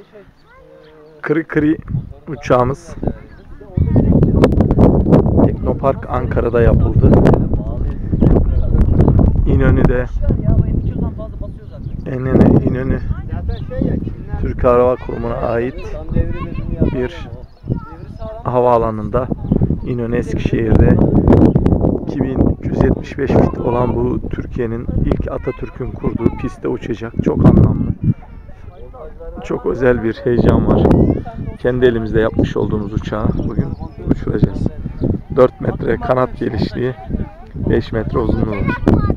Kri Kri uçağımız Teknopark Ankara'da yapıldı. İnönü'de İnönü Türk Hava Kurumu'na ait bir havaalanında, İnönü Eskişehir'de 2375 fit olan bu Türkiye'nin ilk Atatürk'ün kurduğu pistte uçacak. Çok anlamlı. Çok özel bir heyecan var. Kendi elimizde yapmış olduğumuz uçağı bugün uçuracağız. 4 metre kanat genişliği, 5 metre uzunluğu var.